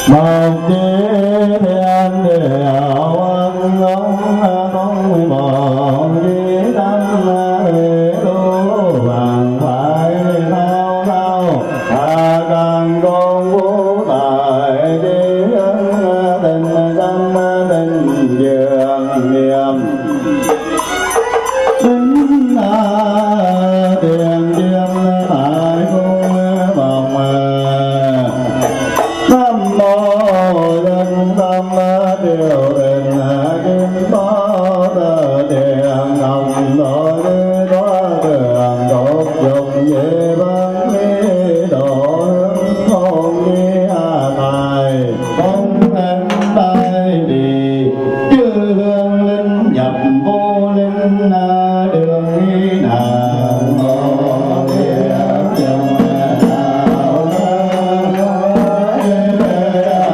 một chiếc thiên điều ân ngóng không một chiếc tâm tu vàng phải thao thao càng con vũ tại đi tình tâm tình dường niệm tính tiền chiêm tại cung vòng nam mô dân tâm điều tình kim bó tiền ngọc nội có tường đột dụng về văn lý độ hướng hôn như tài không thân tay đi chư hương linh nhập vô linh đường đi nào mô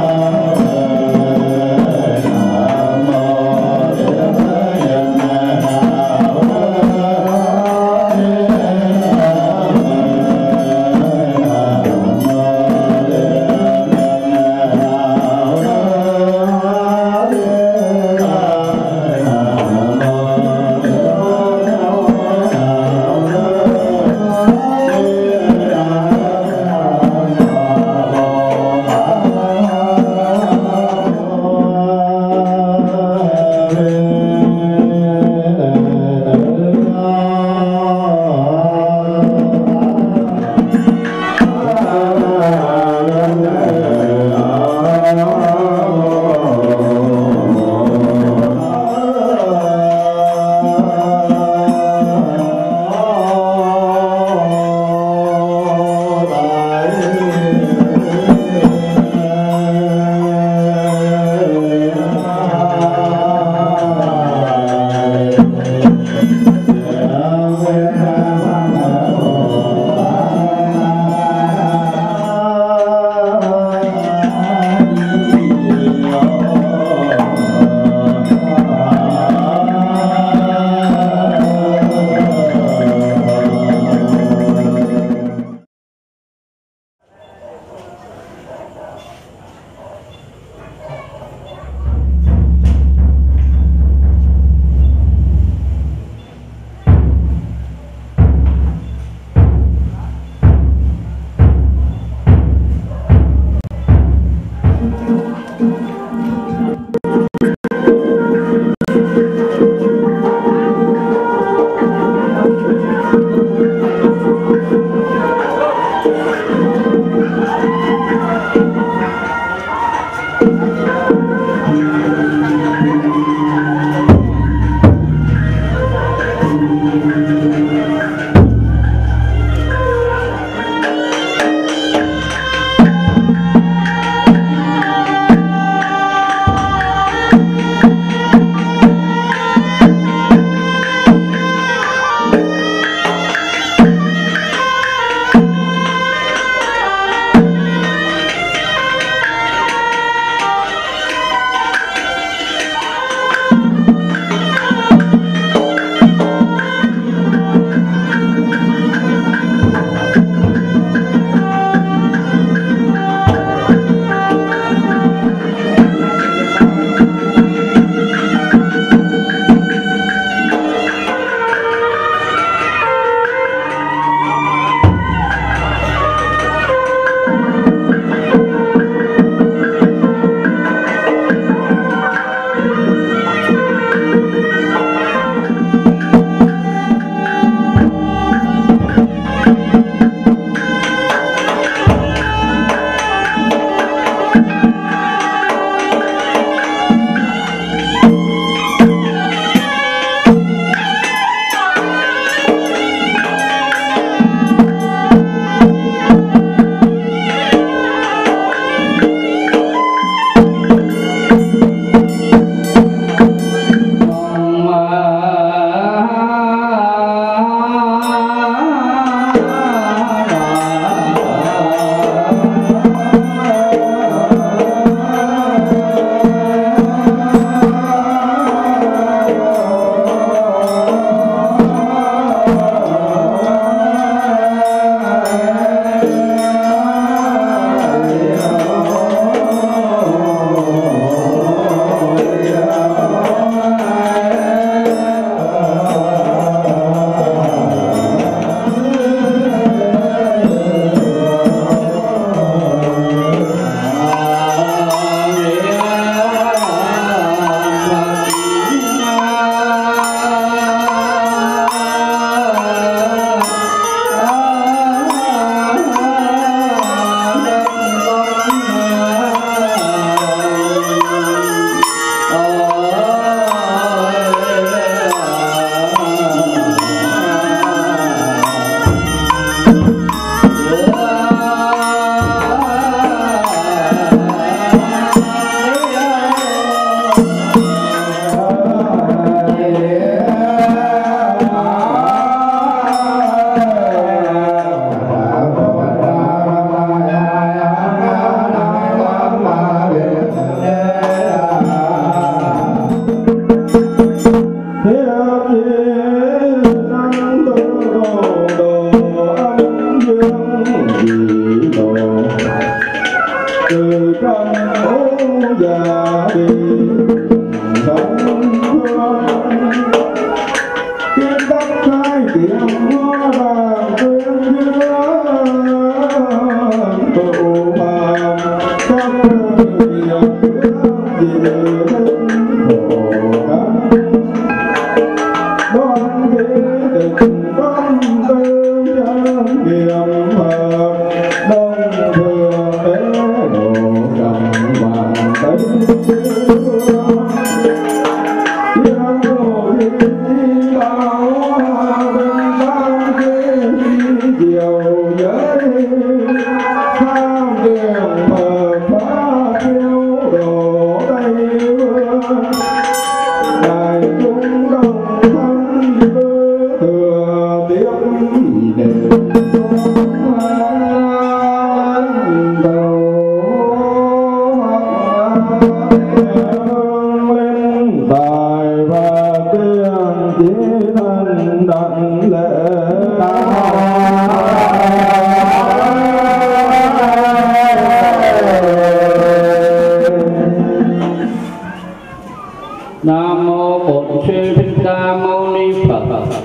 Nam mô Bổn Sư Thích Ca Mâu Ni Phật.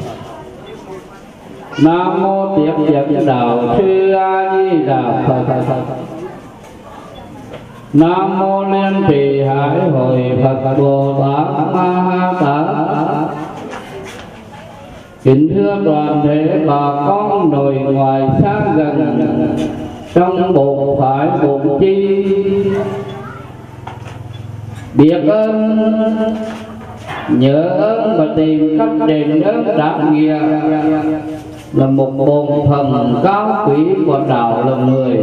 Nam mô Tiếp Dẫn Đạo Sư A Di Đà Phật. Nam mô Liên Trì Hải Hội Phật Bồ Tát Ma Ha Tát. Kính thưa toàn thể bà con nội ngoại xa gần, trong bộ phải bộ chi, biết ơn nhớ ơn và tìm cách đền ơn đáp nghĩa là một bổn phận cao quý của đạo làm người.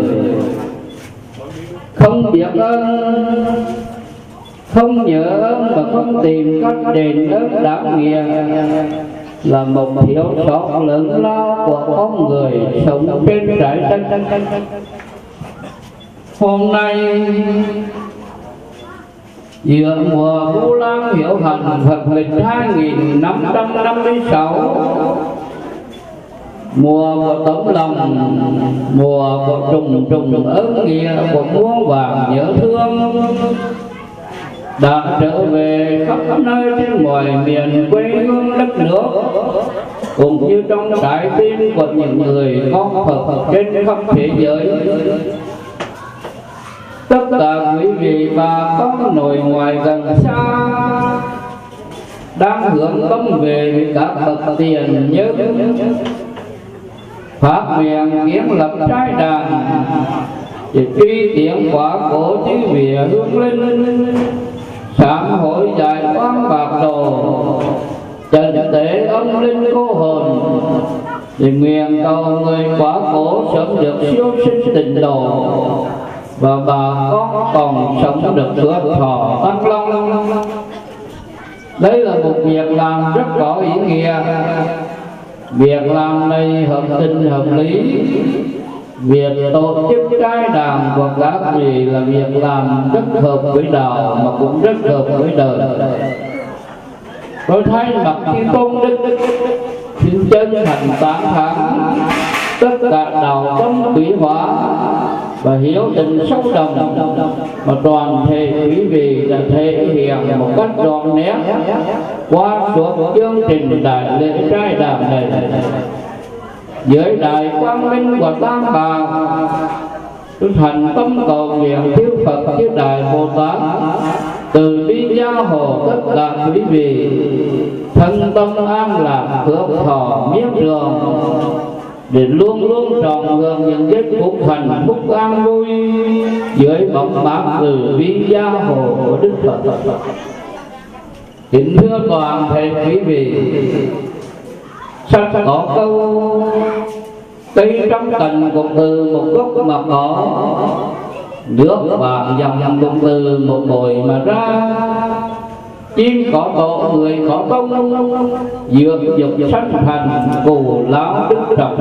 Không biết ơn, không nhớ ơn và không tìm cách đền ơn đáp nghĩa là một thiếu sót lớn lao của con người sống trên trái đất. Hôm nay giữa mùa Vu Lan Hiểu Hành Phật lịch 2556, mùa của tấm lòng, mùa của trùng trùng ơn nghĩa, của muôn vàng nhớ thương, đã trở về khắp nơi trên mọi miền quê hương đất nước, cũng như trong trái tim của những người con Phật trên khắp thế giới. Tất cả quý vị bà con nội ngoại gần xa đang hướng tâm về các bậc tiền nhân, phát miệng kiến lập trái đàn để truy tiến quả cổ chư vị hương linh, sám hối giải oan bạc đồ, trần tế âm linh cô hồn, để nguyện cầu người quả cổ sớm được siêu sinh tịnh độ, và bà con còn sống được hưởng thọ tăng long. Đây là một việc làm rất có ý nghĩa. Việc làm này hợp tình hợp lý. Việc tổ chức trái đàn của các vị là việc làm rất hợp với đạo mà cũng rất hợp với đời. Tôi thay mặt Thiên Tôn Đức xin chân thành tán thán tất cả đạo tâm quý hóa và hiếu tình sâu đậm mà toàn thể quý vị đã thể hiện một cách trọn nét qua suốt chương trình đại lễ trai đàn này. Dưới đại quang minh của Tam Bảo, tôi thành tâm cầu nguyện chư Phật chư Đại Bồ Tát từ bi gia hộ tất cả quý vị thân tâm an lạc hưởng thọ miết trường, để luôn luôn trọn hưởng những giây phút hạnh phúc an vui dưới bóng mát từ bi gia hộ của Đức Phật. Kính thưa toàn thể quý vị, sách có câu cây trong cành cũng từ một gốc mà có, nước vàng dòng cũng từ một bồi mà ra, chim có tổ người có công, dược dục sanh thành cù lão đức trọng.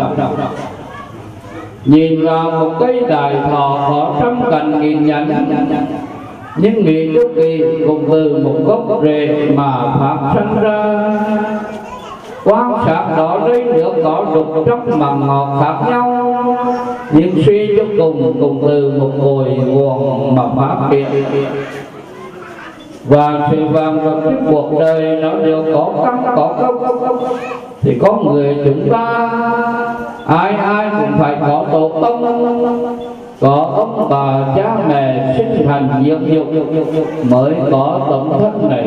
Nhìn vào một cây đại thọ có trăm cành nghìn nhánh, nhưng nghĩ trước kỳ cũng từ một gốc rễ mà pháp sanh ra. Quan sát đó lấy nước có đục trong mầm ngọt khác nhau, nhưng suy cho cùng từ một cội nguồn mà phát triển. Và sự vàng vật cái cuộc đời nó đều có căn có gốc, thì có người chúng ta ai cũng phải có tổ tông, có ông bà cha mẹ sinh thành dưỡng dục mới có tấm thân này.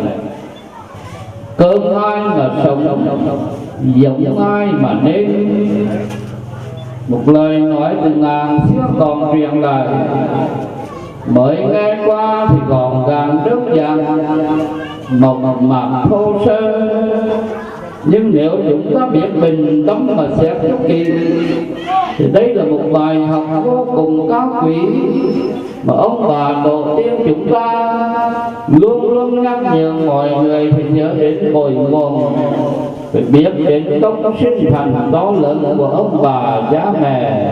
Cơm ai mà sống, giống ai mà nên. Một lời nói từ ngàn xưa còn truyền lại, mới nghe qua thì còn càng đơn giản mộc mạc thô sơ. Nhưng nếu chúng ta biết bình tâm mà xét cho kỹ, thì đây là một bài học vô cùng cao quý mà ông bà tổ tiên chúng ta luôn luôn nhắc nhở mọi người phải nhớ đến cội nguồn, phải biết đến công sinh thành to lớn của ông bà cha mẹ.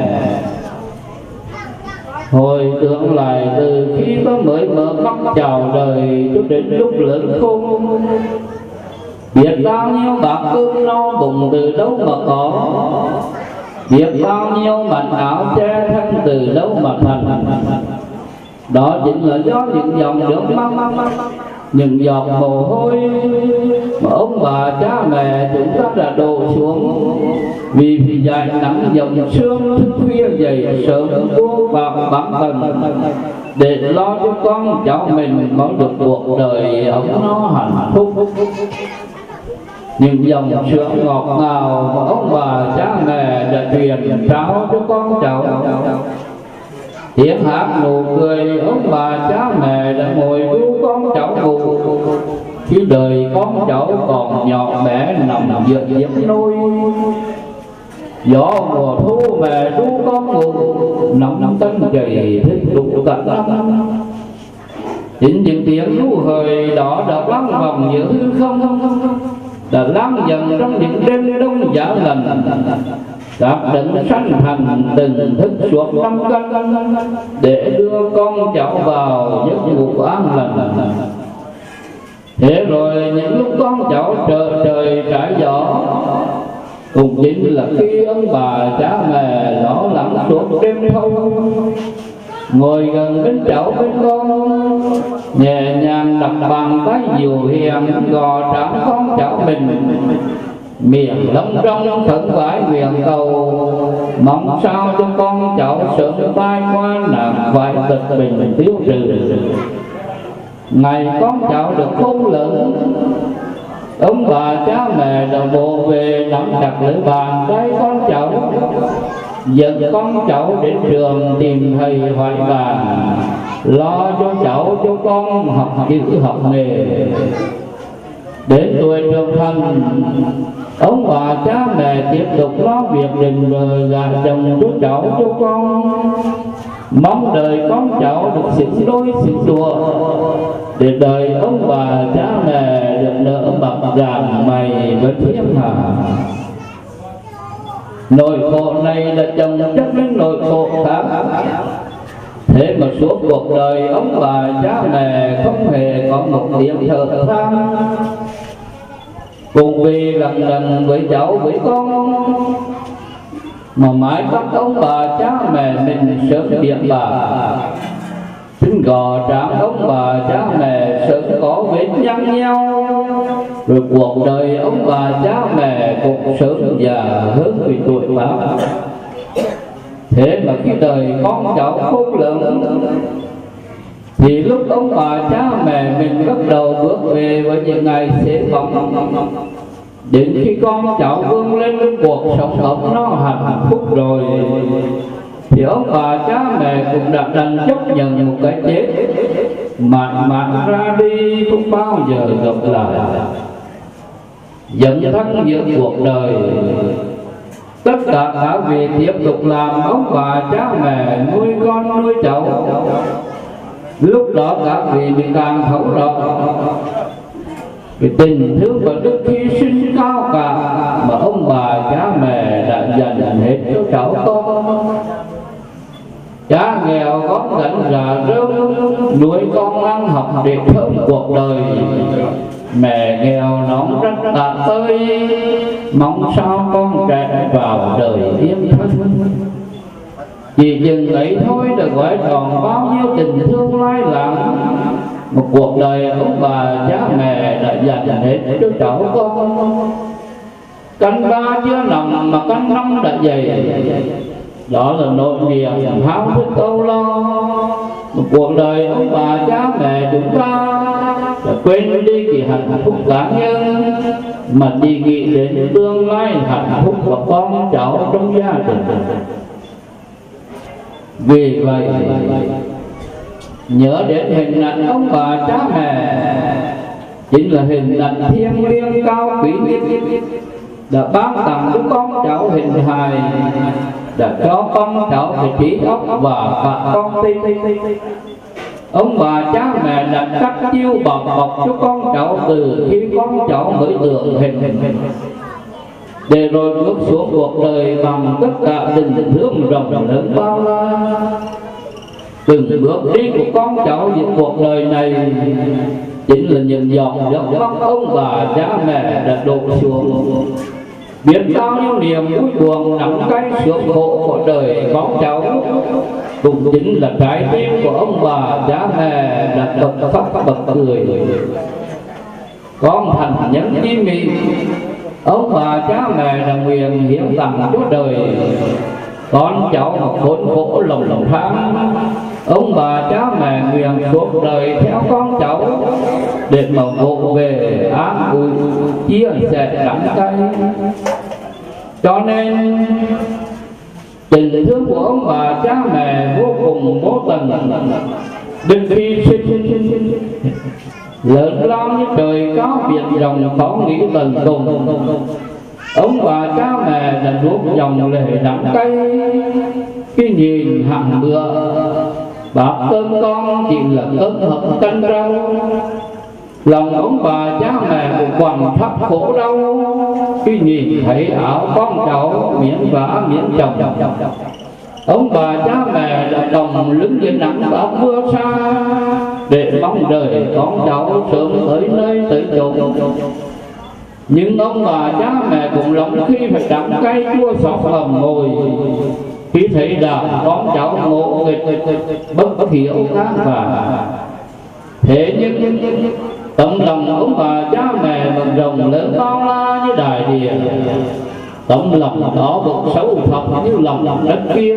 Hồi tưởng lại từ khi ta mới mở mắt chào đời cho đến lúc lớn khôn, biết bao nhiêu bát cơm no bụng từ đâu mà có, biết bao nhiêu mảnh áo che thân từ đâu mà thành. Đó chính là do những dòng nước mắt, những giọt mồ hôi mà ông bà cha mẹ chúng ta đã đổ xuống, vì dài nắng dòng sương thức khuya dậy sớm vô vào bản thân để lo cho con cháu mình có được cuộc đời ấm no hạnh phúc. Những dòng sữa ngọt ngào mà ông bà cha mẹ đã truyền trao cho con cháu, tiếng hát nụ cười ông bà cha mẹ đã ngồi cứu con cháu ngủ khi đời con cháu còn nhỏ bé nằm giữa giấc nôi. Gió mùa thu mẹ ru con ngủ nóng tân dày thích đụng cận năm. Chính những tiếng ru hời đó đã vang vọng giữa hư không, đã lan dần trong những đêm đông giá lạnh. Các đấng sanh thành từng thức suốt năm căn để đưa con cháu vào giấc ngủ an lành. Thế rồi những lúc con cháu trời trải gió, cũng chính là khi ông bà cha mẹ lo lắng suốt đêm thâu, ngồi gần bên cháu bên con, nhẹ nhàng đặt bàn tay dịu hiền gò trán con cháu mình, miệng lấm trong khẩn vái nguyện cầu mong sao cho con cháu sớm tai qua nạn phải tật bình tiêu trừ. Ngày con cháu được khôn lớn, ông bà cha mẹ đã bộ về nắm chặt lấy bàn tay con cháu, dẫn con cháu đến trường tìm thầy hoài bàn, lo cho cháu cho con học chữ học nghề. Đến tuổi trưởng thành, ông bà cha mẹ tiếp tục lo việc định vợ gả chồng cho cháu cho con, mong đời con cháu được xứng đôi xứng đùa, để đời ông bà cha mẹ được nở bạc rạng mày với thiên hạ. Nỗi khổ này là chồng chất lên nỗi khổ khác, thế mà suốt cuộc đời ông bà cha mẹ không hề có một tiếng thở than. Cùng vì lần lần với cháu với con mà mãi bắt ông bà cha mẹ mình sớm điện bà, xin gò tráng ông bà cha mẹ sớm có vết nhăn nhau, rồi cuộc đời ông bà cha mẹ cũng sớm già hơn vì tuổi bác. Thế mà khi đời con cháu khôn lớn, thì lúc ông bà cha mẹ mình bắt đầu bước về với những ngày xế bóng, đến khi con cháu vươn lên với cuộc sống ấm no hạnh phúc rồi, thì ông bà cha mẹ cũng đã đành chấp nhận một cái chết mãi mãi ra đi không bao giờ gặp lại. Dấn thân giữa cuộc đời, tất cả các vị tiếp tục làm ông bà cha mẹ nuôi con nuôi cháu. Lúc đó các vị bị càng thấu rõ cái tình thương và đức hy sinh cao cả mà ông bà cha mẹ đã dành hết cho cháu con. Cha nghèo con gánh già rơm nuôi con ăn học để thơm cuộc đời, mẹ nghèo nóng rất tạ tơi mong sao con trẻ vào đời yên thân. Chỉ dừng ấy thôi đã gọi tròn bao nhiêu tình thương lai lặng. Một cuộc đời ông bà cha mẹ đã dành hết cho cháu con. Canh ba chưa nằm mà canh năm đã dày. Đó là nỗi niềm háo thức âu lo. Một cuộc đời ông bà cha mẹ chúng ta đã quên đi kỳ hạnh phúc cá nhân, mà đi nghĩ đến tương lai hạnh phúc của con cháu trong gia đình. Vì vậy nhớ đến hình ảnh ông bà cha mẹ chính là hình ảnh thiêng liêng cao quý đã ban tặng cho con cháu hình hài, đã cho con cháu cái trí óc và cả con tim. Ông bà cha mẹ đã cắt chiêu bọc bọc cho con cháu từ khi con cháu mới tưởng hình, để rồi bước xuống cuộc đời bằng tất cả tình thương rộng lớn bao la. Từng bước đi của con cháu những cuộc đời này chính là những giọt nước mắt ông bà cha mẹ đã đổ xuống. Biết bao nhiêu niềm vui buồn nắm cay sướng khổ của đời con cháu cũng chính là trái tim của ông bà cha mẹ đã bật phát bật cười. Con thành nhân chi mỹ, ông bà cha mẹ đã nguyện hiến tặng cho đời con cháu một khốn khổ lòng than. Ông bà cha mẹ nguyện suốt đời theo con cháu để mà vỗ về an ủi chia sẻ đắng cay. Cho nên tình thương của ông bà cha mẹ vô cùng vô tận, đừng hy sinh lớn lao như trời cao biển rộng khó nghĩ tận cùng. Ông bà cha mẹ đã nuốt dòng lệ đắng cay khi nhìn hàng bữa bát cơm con chỉ là cơm hấp canh rau. Lòng ông bà cha mẹ cũng quằn thắt khổ đau khi nhìn thấy áo con cháu miễn vả miễn chồng. Ông bà cha mẹ đã đồng lưng dưới nắng bão mưa xa để mong đời con cháu sớm tới nơi tới chỗ. Nhưng ông bà cha mẹ cũng lòng khi phải đắng cay chua xót hầm ngồi khi thấy đàn con cháu ngộ nghịch bất hiểu khác và thế nhưng tấm lòng ông bà cha mẹ bằng rồng lớn bao la như đại địa. Tấm lòng đó bực sâu thật như lòng đất kia.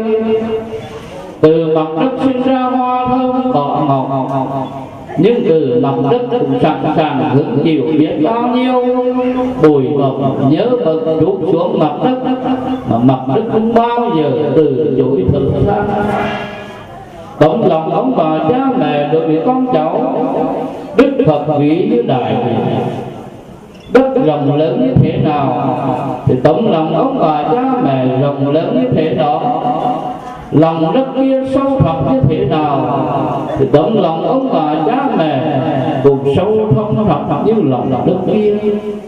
Từ mặt đất sinh ra hoa thơm cỏ ngọt, nhưng từ mặt đất cũng sẵn sàng hứng chịu biết bao nhiêu bụi bặm nhớ bận trút xuống mặt đất, mà mặt đất không bao giờ từ chối thực tha. Tấm lòng ông bà cha mẹ đối với con cháu đức Phật vĩ như đại địa. Đất rộng lớn như thế nào thì tấm lòng ông bà cha mẹ rộng lớn như thế đó. Lòng đất kia sâu thẳm như thế nào thì tấm lòng ông bà cha mẹ cũng sâu thẳm như lòng đất kia.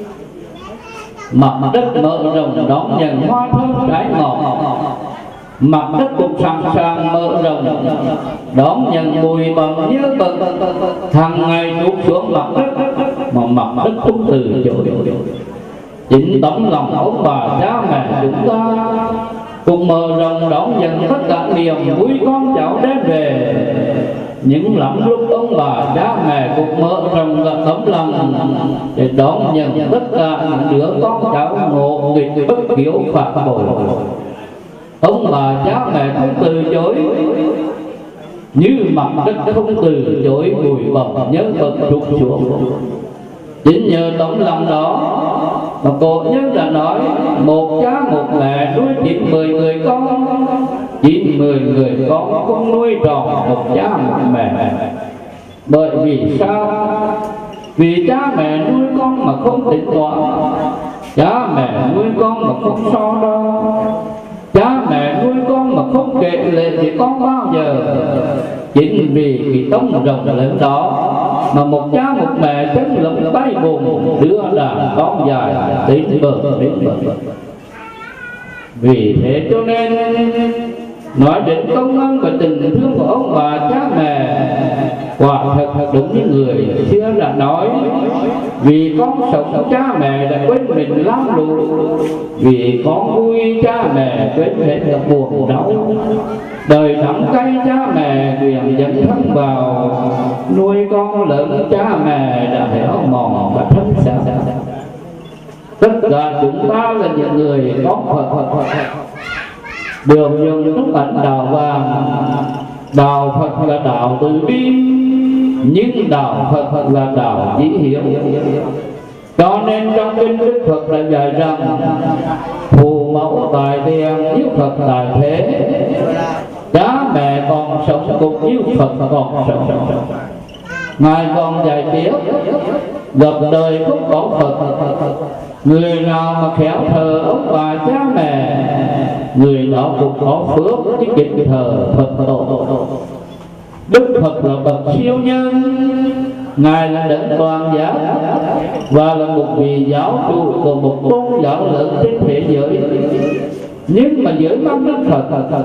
Mặt đất mở rộng đón nhận hoa thơm trái ngọt, mặt đất cũng sẵn sàng mở rộng đón nhận bụi bặm nhớ bận hàng ngày trút xuống mặt đất, mà mặt đất không từ chối. Chính tấm lòng ông bà cha mẹ chúng ta cùng mở rộng đón nhận tất cả niềm vui con cháu đến về. Những lắm lúc ông bà cha mẹ cũng mở rộng cả tấm lòng để đón nhận tất cả những đứa con cháu ngộ nghịch bất hiếu phạt bội. Ông bà cha mẹ không từ chối như mặt đất không từ chối bụi bặm nhớ bận trút xuống. Chính nhờ tấm lòng đó mà cổ nhân đã nói một cha một mẹ nuôi 9-10 người con, 9-10 người con không nuôi tròn một cha một mẹ. Bởi vì sao? Vì cha mẹ nuôi con mà không tính toán, cha mẹ nuôi con mà không so đo, cha mẹ nuôi con mà không kể lệ thì con bao giờ. Chính vì cái tấm rộng lớn đó mà một cha một mẹ chân lộng tay bùn đưa đàn con dài đến bờ. Vì thế cho nên nói đến công ơn và tình thương của ông bà cha mẹ Quả thật đúng như người xưa đã nói, vì con sống cha mẹ đã quên mình lắm đủ, vì con vui cha mẹ quên hết cả buồn đau. Đời đắng cay cha mẹ nguyện dẫn thân vào, nuôi con lớn cha mẹ đã héo mòn và thân xác. Tất cả chúng ta là những người có Phật, được dùng lúc ảnh đạo vàng. Đạo Phật là đạo từ bi, nhưng đạo Phật là đạo dĩ hiếu. Cho nên trong kinh Đức Phật đã dạy rằng phù mẫu tại tiền như Phật tại thế, cha mẹ còn sống cũng như Phật còn sống. Ngài còn dạy tiếp, gặp đời không có Phật, người nào mà khéo thờ ông bà cha mẹ, người đó cũng có phước chứ kính thờ Phật tổ. Đức Phật là bậc siêu nhân, Ngài là đấng toàn giác và là một vị giáo chủ của một tôn giáo lớn trên thế giới. Nhưng mà dưới mắt Đức Phật,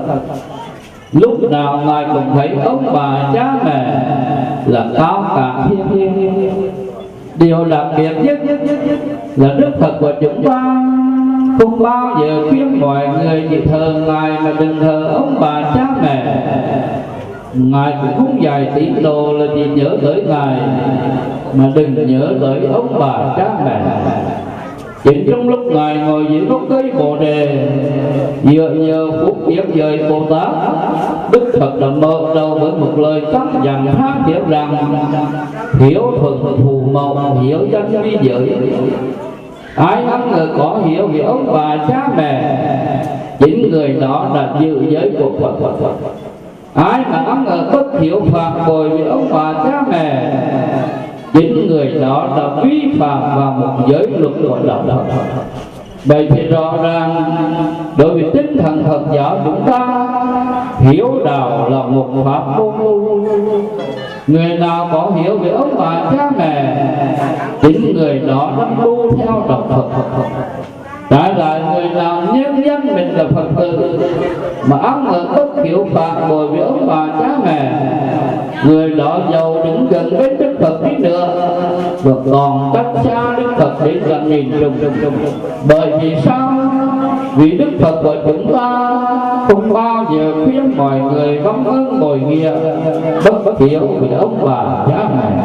lúc nào Ngài cũng thấy ông bà cha mẹ là cao cả thiên liêng. Điều đặc biệt nhất là Đức Phật của chúng ta không bao giờ khuyên mọi người chỉ thờ Ngài mà đừng thờ ông bà cha mẹ. Ngài cũng không dạy tín đồ là chỉ nhớ tới Ngài mà đừng nhớ tới ông bà cha mẹ. Chính trong lúc Ngài ngồi dưới gốc cây Bồ Đề, dựa nhờ phúc yết giới Bồ Tát, Đức Phật đã mở đầu với một lời căn dặn tha thiết rằng hiếu thuận phù mẫu, hiếu danh vi giới. Ai ăn người có hiếu vì ông bà cha mẹ, chính người đó đã giữ giới của Phật. Ai mà ăn người bất hiếu phạt bội vì ông bà cha mẹ, chính người đó đã vi phạm vào một giới luật của đạo. Vậy thì rõ ràng đối với tinh thần Phật giáo chúng ta, hiếu đạo là một pháp môn. Người nào có hiếu về ông bà cha mẹ, chính người đó đang tu theo đạo Phật. Trái lại người nào nhân danh mình là Phật tử mà ăn ở bất hiếu phạt bội với ông bà cha mẹ, người đó giàu đứng gần bên Đức Phật đi nữa và còn cách xa Đức Phật đến gần nghìn trùng. Bởi vì sao? Vì Đức Phật của chúng ta không bao giờ khuyên mọi người vâng ơn bội nghĩa bất hiếu với ông bà cha mẹ.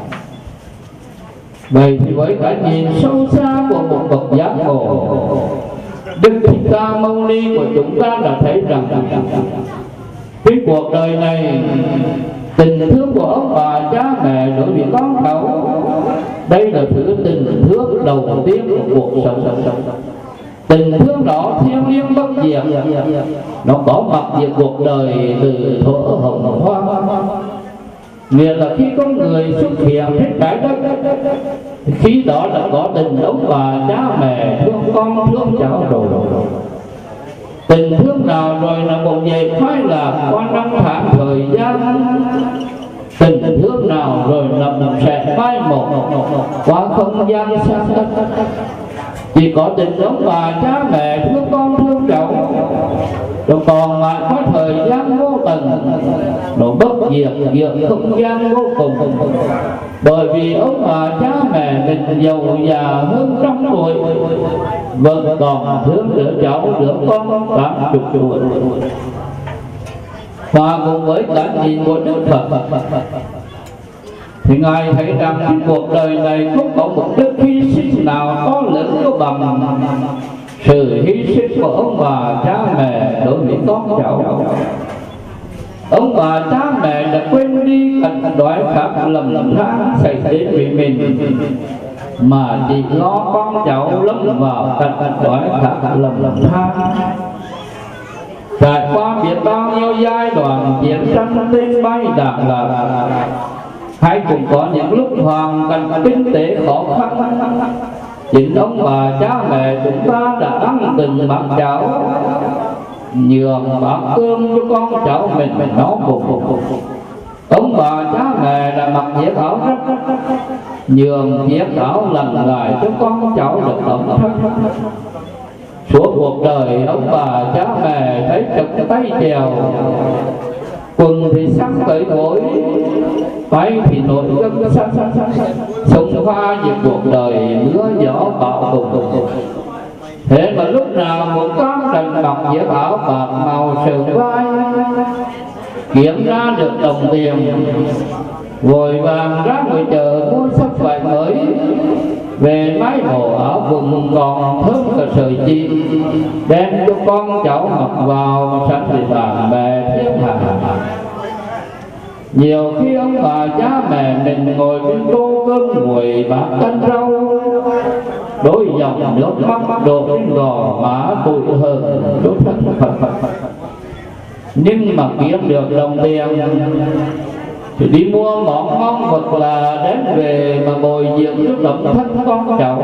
Vậy thì với cái nhìn sâu xa của một bậc giác ngộ, Đức Thích Ca Mâu Ni của chúng ta đã thấy rằng cái cuộc đời này, tình thương của ông bà cha mẹ đối với con cháu, đây là thứ tình thương đầu tiên của cuộc sống. Tình thương đó thiêng liêng bất diệt, nó có mặt giữa cuộc đời từ thuở hồng hoang. Nghĩa là khi con người xuất hiện trên trái đất, khi đó là có tình ông bà cha mẹ thương con thương cháu rồi. Tình thương nào rồi là một giây phai là qua năm tháng thời gian. Tình thương nào rồi là sẽ phai một qua không gian xa đất. Chỉ có tình ông bà cha mẹ thương con thương cháu, rồi còn lại có thời gian vô tận, nó bất diệt diệt không gian vô cùng. Bởi vì ông bà cha mẹ mình giàu già hơn 100 tuổi vẫn còn thương đứa cháu đứa con 80 tuổi. Và cùng với cả nhìn của Đức Phật thì Ngài thấy rằng cái cuộc đời này không có một đức hy sinh nào to lớn có bằng sự hy sinh của ông bà cha mẹ đối với con cháu. Ông bà cha mẹ đã quên đi cảnh đói khát lầm than xảy đến vì mình, mà chỉ lo con cháu lâm vào cảnh đói khát lầm than. Trải qua biết bao nhiêu giai đoạn chiến tranh tên bay đạn lạc, hay cũng có những lúc hoàn cảnh kinh tế khó khăn, chính ông bà cha mẹ chúng ta đã ăn từng bát cháo, nhường bát cơm cho con cháu mình nó bụng. Ông bà cha mẹ đã mặc chiếc áo rách, nhường chiếc áo lành lại cho con cháu được ấm thân. Suốt cuộc đời ông bà cha mẹ thấy chụp tay chèo, quần thì sắm cởi gối, bay thì nổi gân xanh sông pha về cuộc đời mưa gió bão bùng. Thế mà lúc nào một con đành mặc chiếc áo bạc màu sườn vai, kiếm ra được đồng tiền vội vàng ra ngoài chợ mua sắp vải mới, về mái mồ áo vùng còn thơm cả sợi chi, đem cho con cháu mặc vào mà sẵn thì bạn bè thiên hạ. Nhiều khi ông bà cha mẹ mình ngồi bên tô cơm nguội bát canh rau, đôi dòng nước mắt đổ trên gò má bụi hơn đốt thân phật. Nhưng mà kiếm được đồng tiền thì đi mua món ngon hoặc là đem về mà bồi dưỡng giúp đỡ thân con cháu.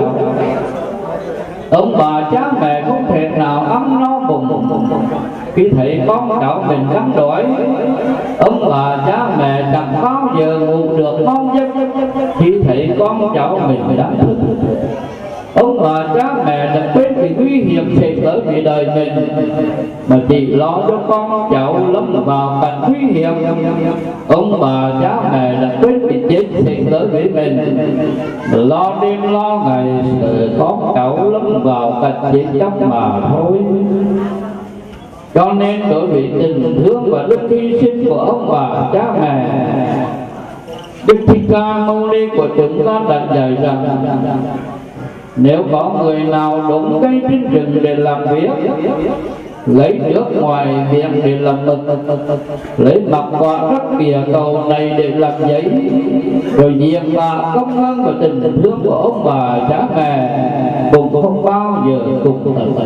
Ông bà cha mẹ không thể nào ăn no bụng khi thấy con cháu mình gắn đói. Ông bà cha mẹ chẳng bao giờ ngủ được ngon giấc khi thấy con cháu mình đã thức. Ông bà cha mẹ đã quên cái nguy hiểm xảy tới về đời mình mà chỉ lo cho con cháu lâm vào cảnh nguy hiểm. Ông bà cha mẹ đã quên cái chết xảy tới với mình mà lo đêm lo ngày sợ con cháu lâm vào cảnh chết chóc mà thôi. Cho nên đối với tình thương và đức hy sinh của ông bà cha mẹ, Đức Thích Ca Mâu Ni của chúng ta đã dạy rằng nếu có người nào đốn cây trên rừng để làm việc, lấy nước ngoài miệng để làm mực, lấy mặt quả đất kìa cầu này để làm giấy, rồi diện mà công ơn và tình thương của ông bà cha mẹ cũng không bao giờ cùng tận.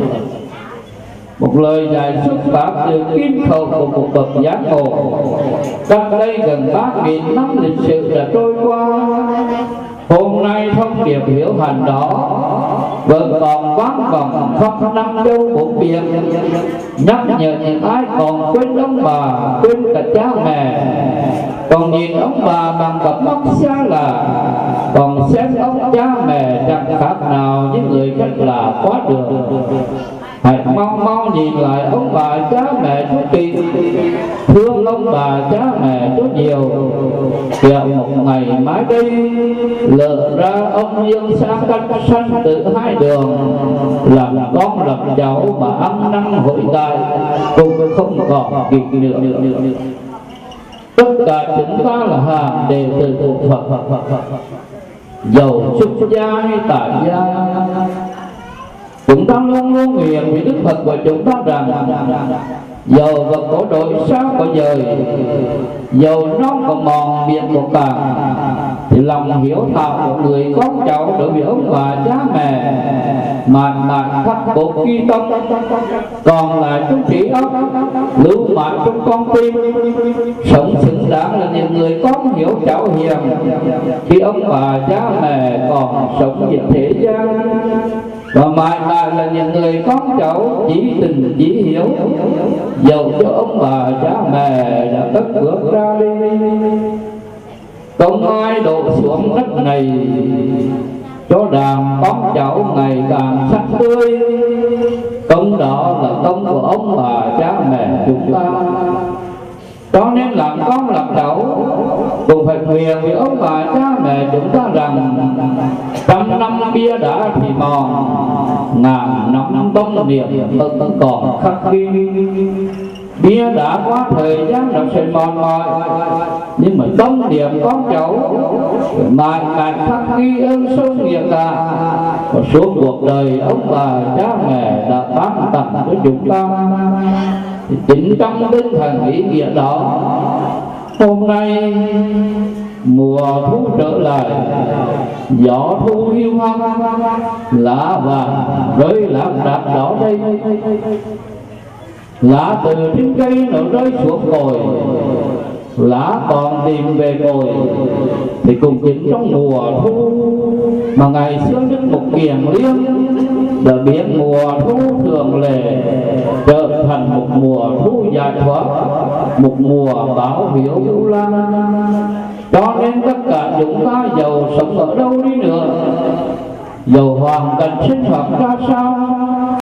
Một lời dạy xuất phát từ kim khẩu của một bậc giác ngộ. Cách đây gần 3.000 năm lịch sử đã trôi qua, hôm nay thông điệp hiểu hành đó vẫn còn vang vọng khắp năm châu bốn biển, nhắc nhở những ai còn quên ông bà, quên cả cha mẹ, còn nhìn ông bà bằng cặp mắt xa lạ, còn xem ông cha mẹ chẳng khác nào những người rất là quá đường. Hãy mau mau nhìn lại ông bà cha mẹ chú kỳ, thương ông bà cha mẹ chú nhiều, kẻo một ngày mai đây lỡ ra ông dương sang cách sanh từ hai đường, làm con lập cháu mà ăn năn hối cải cũng không còn kịp nữa. Tất cả chúng ta là hàng đệ tử của Phật, dầu xuất gia hay tại gia, chúng ta luôn luôn nguyện với Đức Phật của chúng ta rằng dầu vật có đổi sao có dời, dầu non có mòn biển có cạn, thì lòng hiếu thảo của người con cháu đối với ông bà cha mẹ mãi mãi khắc cốt ghi tâm, còn lại trong trí óc lưu mãi trong con tim, sống xứng đáng là những người con hiếu cháu hiền khi ông bà cha mẹ còn sống trên thế gian, và mãi mãi là những người con cháu chỉ tình chỉ hiếu, dầu cho ông bà cha mẹ đã cất bước ra đi. Công ai đổ xuống đất này cho đàn con cháu ngày càng sắc tươi, công đó là công của ông bà cha mẹ chúng ta. Cho nên làm con làm cháu cũng phải nguyện với ông bà cha mẹ chúng ta rằng trăm năm bia đá thì mòn, ngàn năm tông niệm vẫn còn khắc ghi. Bia đã qua thời gian nó sẽ mòn mỏi, nhưng mà tâm niệm con cháu mãi mãi khắc ghi ơn sâu nghĩa cả. Và suốt cuộc đời ông bà cha mẹ đã ban tặng cho chúng ta, thì chính trong tinh thần ý nghĩa đó, hôm nay mùa thu trở lại, gió thu hiu hắt, lá vàng rơi lác đác đó đây, lá từ trên cây nó rơi xuống cội, lá còn tìm về cội, thì cùng chính trong mùa thu mà ngày xưa Đức Mục Kiền Liên đã biến mùa thu thường lệ trở thành một mùa thu giải thoát, một mùa báo hiếu Vu Lan. Cho nên tất cả chúng ta dầu sống ở đâu đi nữa, dầu hoàn cảnh sinh hoạt ra sao,